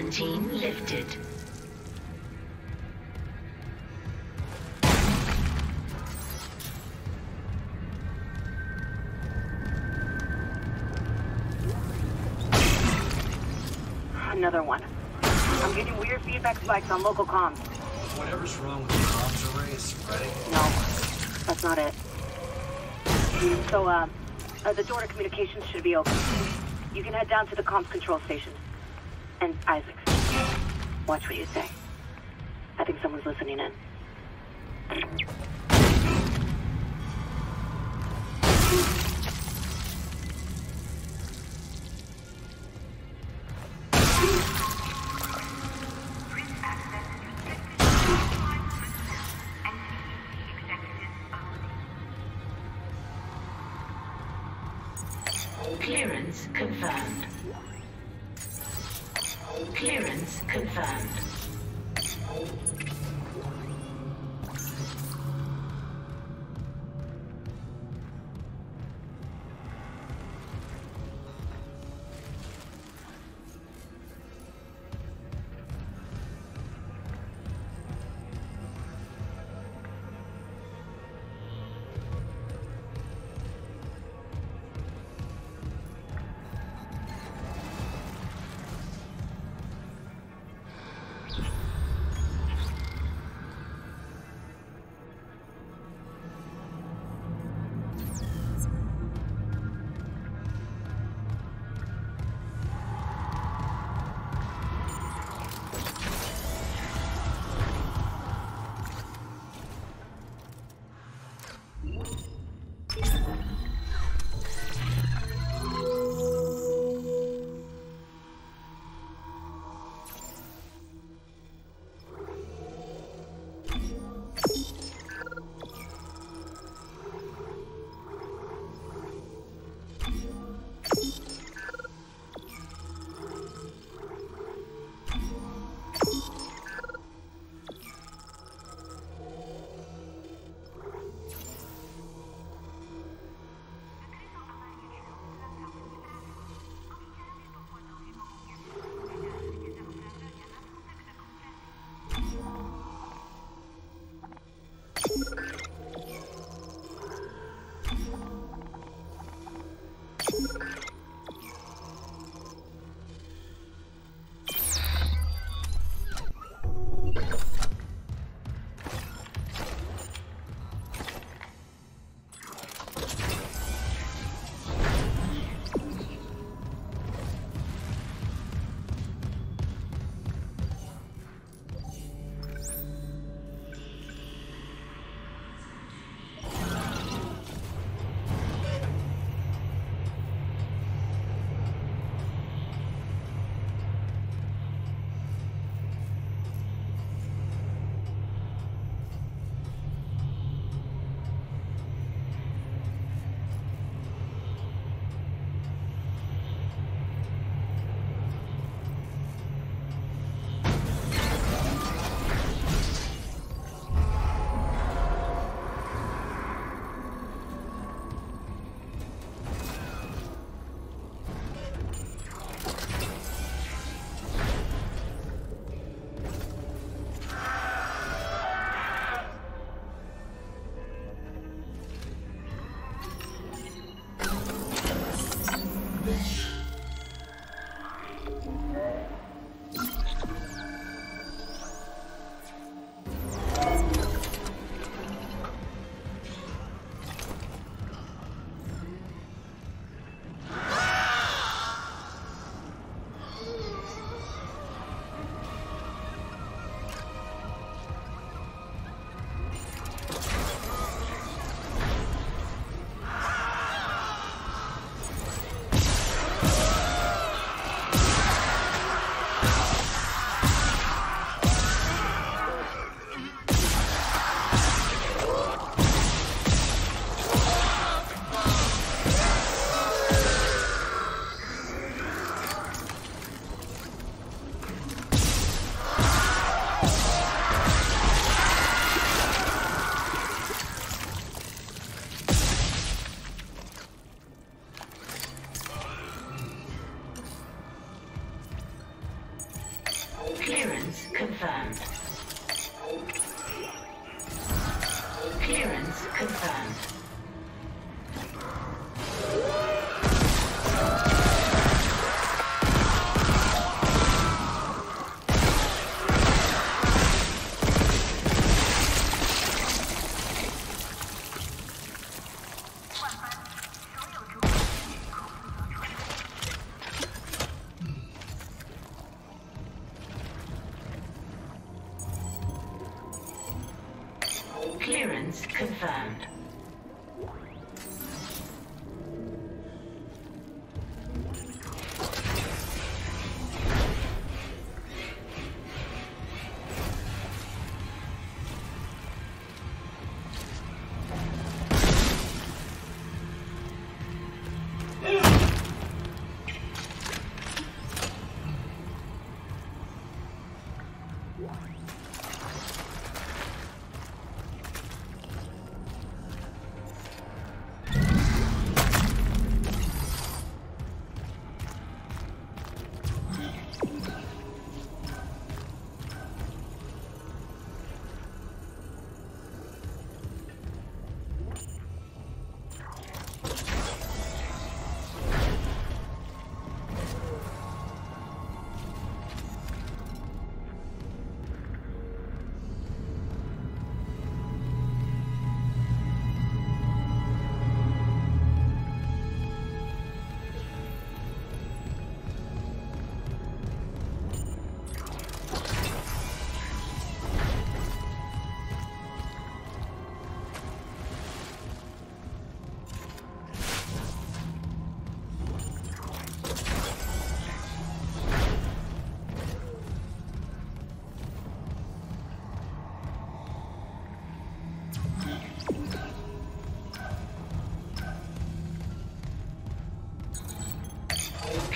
Quarantine lifted. Another one. I'm getting weird feedback spikes on local comms. Whatever's wrong with the comms array is spreading. No, that's not it. So, the door to communications should be open. You can head down to the comms control station. And Isaac, watch what you say. I think someone's listening in. Clearance confirmed. Clearance confirmed.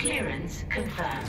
Clearance confirmed.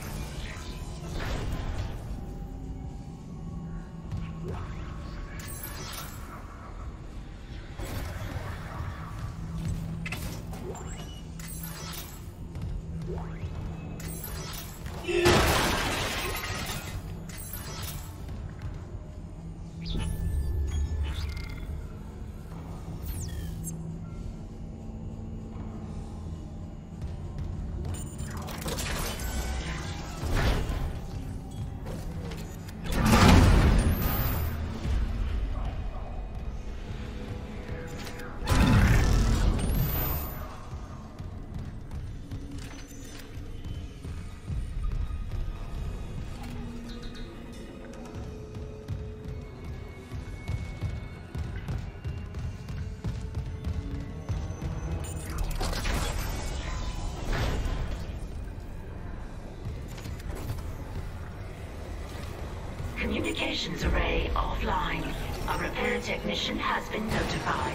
Communications array offline. A repair technician has been notified.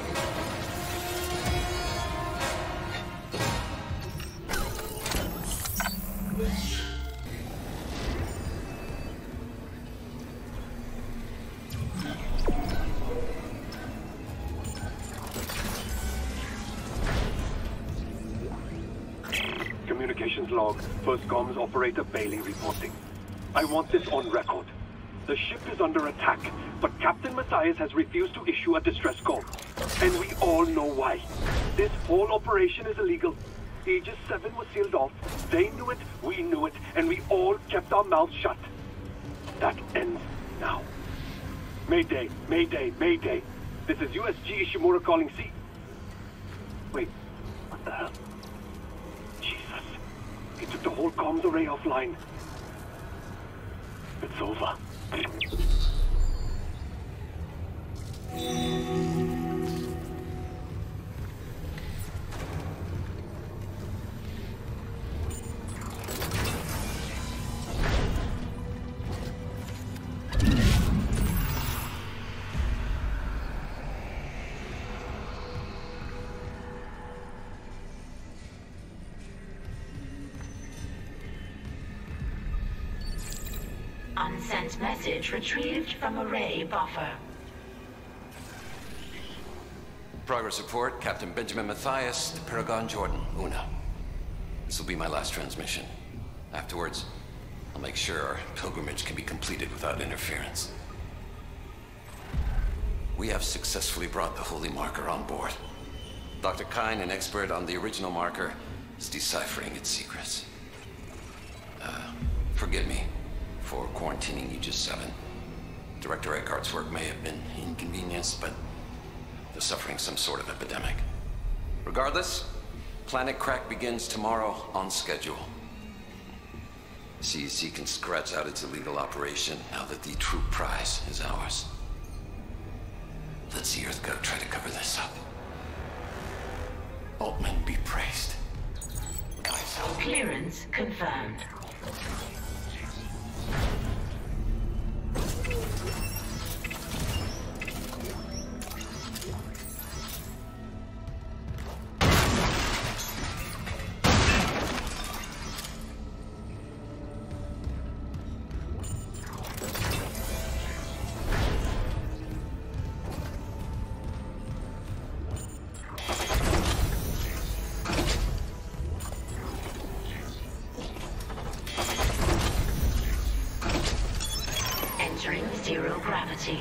Communications log. First comms operator Bailey reporting. I want this on record. The ship is under attack, but Captain Matthias has refused to issue a distress call. And we all know why. This whole operation is illegal. Aegis 7 was sealed off. They knew it, we knew it, and we all kept our mouths shut. That ends now. Mayday, Mayday, Mayday. This is USG Ishimura calling C. Wait, what the hell? Jesus. He took the whole comms array offline. It's over. Unsent message retrieved from array buffer. Progress report, Captain Benjamin Matthias to Paragon Jordan, Una. This will be my last transmission. Afterwards, I'll make sure our pilgrimage can be completed without interference. We have successfully brought the Holy Marker on board. Dr. Kyne, an expert on the original marker, is deciphering its secrets. Forgive me for quarantining Aegis 7. Director Eckhart's work may have been inconvenienced, but they're suffering some sort of epidemic. Regardless, Planet Crack begins tomorrow on schedule. CEC can scratch out its illegal operation now that the true prize is ours. Let's see EarthGov try to cover this up. Altman be praised. Clearance confirmed. Zero gravity.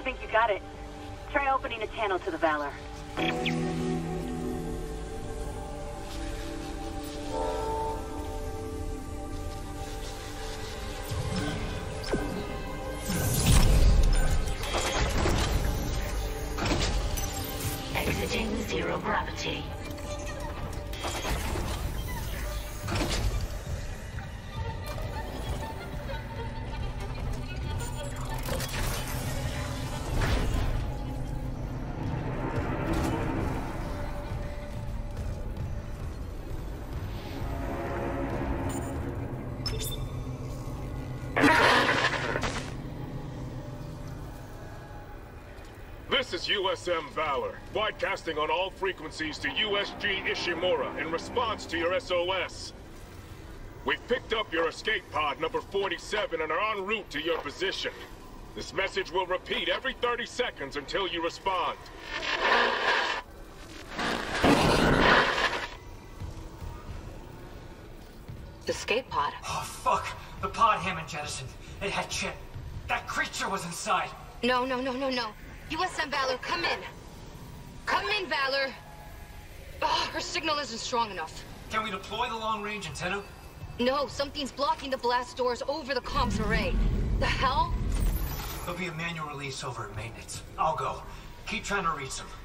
think you got it. Try opening a channel to the Valor. Exiting zero gravity. This is USM Valor, broadcasting on all frequencies to USG Ishimura in response to your SOS. We've picked up your escape pod number 47 and are en route to your position. This message will repeat every 30 seconds until you respond. Escape pod? Oh, fuck. The pod Hammond jettisoned. It had Chip. That creature was inside. No. USM Valor, come in. Come in, Valor. Oh, her signal isn't strong enough. Can we deploy the long-range antenna? No, something's blocking the blast doors over the comms array. The hell? There'll be a manual release over at maintenance. I'll go. Keep trying to reach them.